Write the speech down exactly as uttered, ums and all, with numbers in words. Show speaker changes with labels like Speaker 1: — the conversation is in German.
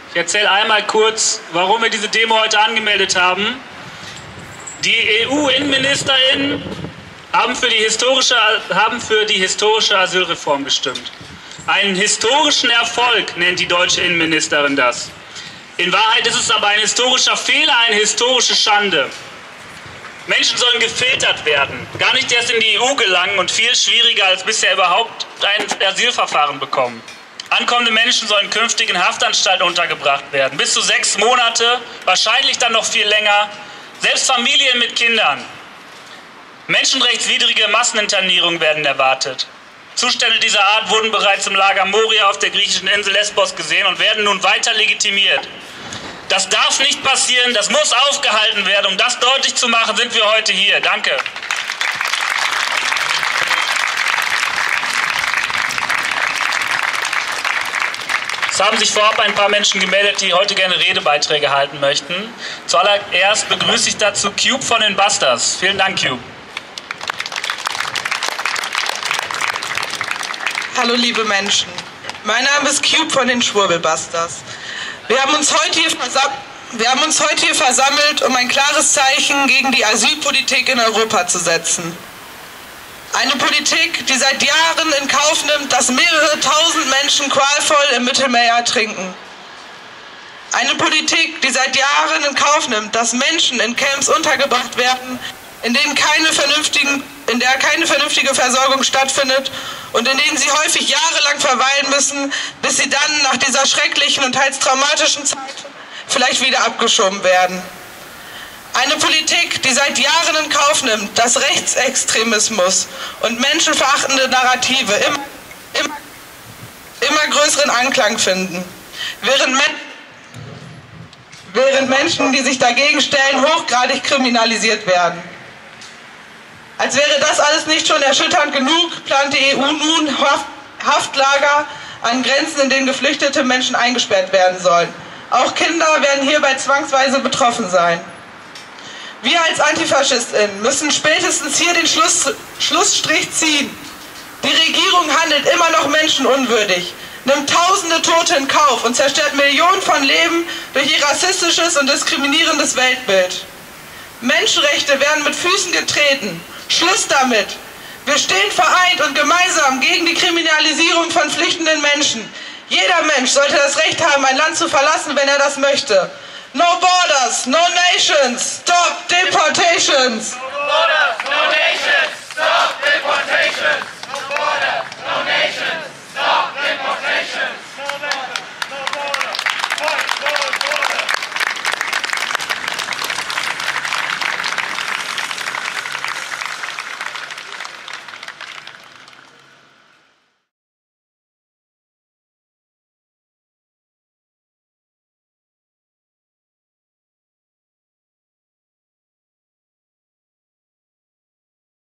Speaker 1: Ich erzähle einmal kurz, warum wir diese Demo heute angemeldet haben. Die E U-Innenministerinnen haben für die historische, haben für die historische Asylreform gestimmt. Einen historischen Erfolg nennt die deutsche Innenministerin das. In Wahrheit ist es aber ein historischer Fehler, eine historische Schande. Menschen sollen gefiltert werden, gar nicht erst in die E U gelangen und viel schwieriger als bisher überhaupt ein Asylverfahren bekommen. Ankommende Menschen sollen künftig in Haftanstalten untergebracht werden, bis zu sechs Monate, wahrscheinlich dann noch viel länger, selbst Familien mit Kindern. Menschenrechtswidrige Masseninternierungen werden erwartet. Zustände dieser Art wurden bereits im Lager Moria auf der griechischen Insel Lesbos gesehen und werden nun weiter legitimiert. Das darf nicht passieren, das muss aufgehalten werden. Um das deutlich zu machen, sind wir heute hier. Danke. Es haben sich vorab ein paar Menschen gemeldet, die heute gerne Redebeiträge halten möchten. Zuallererst begrüße ich dazu Cube von den Busters. Vielen Dank, Cube.
Speaker 2: Hallo liebe Menschen, mein Name ist Cube von den Schwurbelbusters. Wir haben uns heute hier Wir haben uns heute hier versammelt, um ein klares Zeichen gegen die Asylpolitik in Europa zu setzen. Eine Politik, die seit Jahren in Kauf nimmt, dass mehrere tausend Menschen qualvoll im Mittelmeer ertrinken. Eine Politik, die seit Jahren in Kauf nimmt, dass Menschen in Camps untergebracht werden, in denen keine vernünftigen, in der keine vernünftige Versorgung stattfindet und in denen sie häufig jahrelang verweilen müssen, bis sie dann nach dieser schrecklichen und teils traumatischen Zeit vielleicht wieder abgeschoben werden. Eine Politik, die seit Jahren in Kauf nimmt, dass Rechtsextremismus und menschenverachtende Narrative immer, immer, immer größeren Anklang finden, während, Men während Menschen, die sich dagegen stellen, hochgradig kriminalisiert werden. Als wäre das alles nicht schon erschütternd genug, plant die E U nun Haftlager an Grenzen, in denen geflüchtete Menschen eingesperrt werden sollen. Auch Kinder werden hierbei zwangsweise betroffen sein. Wir als AntifaschistInnen müssen spätestens hier den Schluss, Schlussstrich ziehen. Die Regierung handelt immer noch menschenunwürdig, nimmt tausende Tote in Kauf und zerstört Millionen von Leben durch ihr rassistisches und diskriminierendes Weltbild. Menschenrechte werden mit Füßen getreten. Schluss damit! Wir stehen vereint und gemeinsam gegen die Kriminalisierung von flüchtenden Menschen. Jeder Mensch sollte das Recht haben, ein Land zu verlassen, wenn er das möchte. No borders, no nations, stop deportations!
Speaker 3: No borders, no nations, stop deportations!